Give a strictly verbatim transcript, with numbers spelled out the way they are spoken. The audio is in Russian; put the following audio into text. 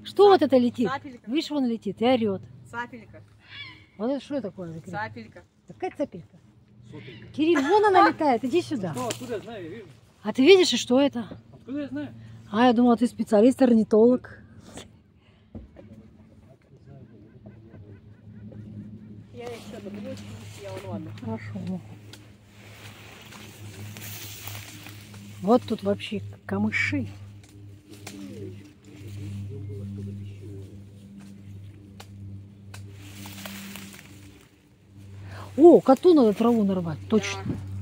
Что вот это летит? Цапелька. Видишь, вон летит и орет. Цапелька. Вот это что такое? Цапелька. Какая цапелька? Кирилл, вон она летает, иди сюда. Ну, откуда я знаю, я вижу. А ты видишь, и что это? Откуда я знаю? А, я думала, ты специалист, орнитолог. Я еще думаю, я вон ладно. Хорошо. Вот тут вообще камыши. О, коту надо траву нарвать, точно. Да.